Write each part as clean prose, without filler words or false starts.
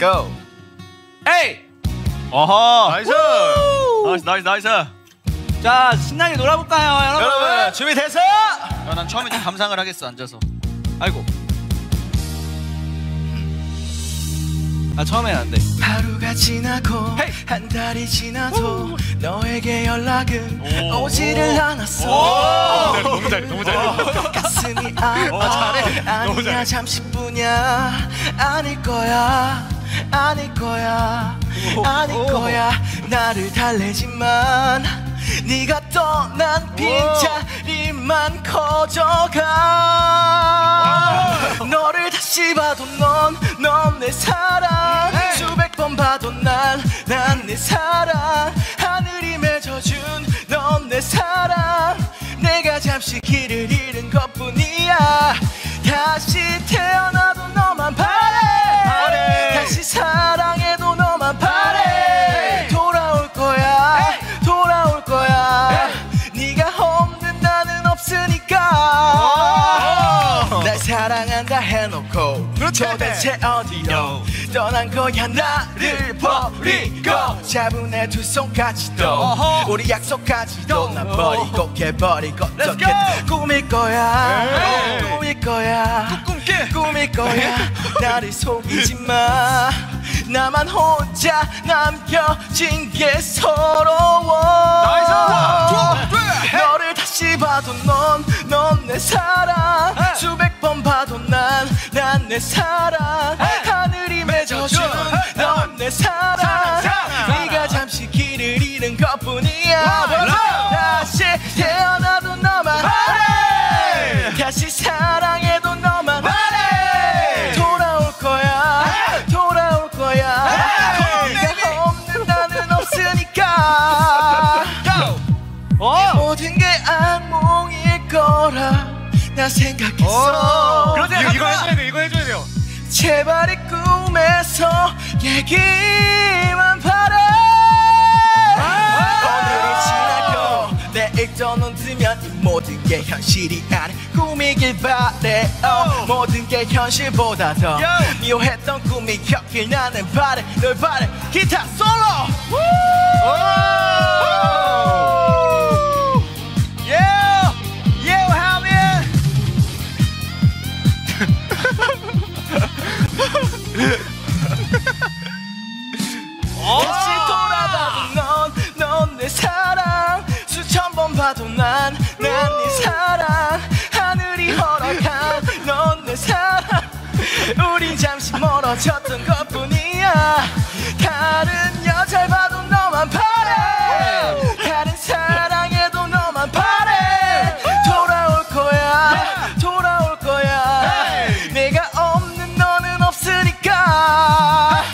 go. 에이! 어허. 나이스. 자, 신나게 놀아볼까요, 여러분? 여러분 준비됐어? 난 처음에 좀 감상을 하겠어, 앉아서. 아이고. 처음엔 안 돼. 하루가 지나고 헤이! 한 달이 지나도 너에게 연락은 오지를 않았어. 너무 잘해. 가슴이 아파. 잘해. 너무 아니야 잘해. 잠시뿐이야. 아닐 거야. 아닐 거야. 아닐 거야. 나를 달래지만 네가 떠난 빈자리만 커져가. 너를 다시 봐도 넌 내 사랑. 수백 번 봐도 난 내 사랑. 하늘이 맺어준 넌 내 사랑. 내가 잠시 길을 잃은 것뿐이야. 다시 태어나도 너만 바래. 다시 사랑해도 너만 바래. 돌아올 거야. 돌아올 거야. 네가 없는 나는 없으니까. 날 사랑한다 해놓고 도대체 어디로 떠난 거야 나를 버리고. 잡은 내 두 손까지도 우리 약속까지도 난 버리고 깨버리고 어떻게 꿈일 거야. 꿈일 거야. 꿈일 거야. 나를 속이지 마. 나만 혼자 남겨진 게 서러워. 너를 다시 봐도 넌 내 사랑. 수백 번 봐도 난 내 사랑. 하늘이 맺어준 넌 내 사랑. 네가 잠시 길을 잃은 것뿐이야. 다시 태어나도 너만 바래. 다시 사랑해도 너만 바래. 돌아올 거야. 돌아올 거야. 네가 없는 나는 없으니까. 모든 게 악몽일 거라 나 생각했어. 이거 해줘야 돼. 이거 해줘야 돼요. 제발 이 꿈에서 얘기만 바래. 오늘이 지나고 내일 또 눈 뜨면 이 모든 게 현실이 아닌 꿈이길 바래. 모든 게 현실보다 더 미워했던 꿈이 겹길 나는 바래. 널 바래. 기타 솔로. 다시 돌아봐도 넌 내 사랑. 수천 번 봐도 난 네 사랑. 하늘이 허락한 넌 내 사랑. 우린 잠시 멀어졌던 것뿐이야. 다른 여자를 봐도 너만 바래. 다른 사랑해도 너만 바래. 돌아올 거야. 돌아올 거야. 내가 없는 너는 없으니까.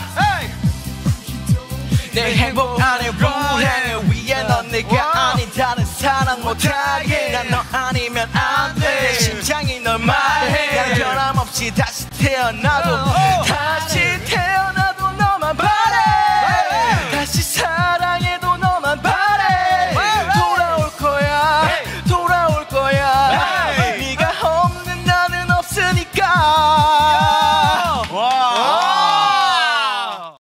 내 행복 안에 불행을 위해 넌 내가 아닌 다른 사랑 못하게. 난 너 아니면 안 돼. 심장이 널 말해. 난 변함없이 다시 태어나도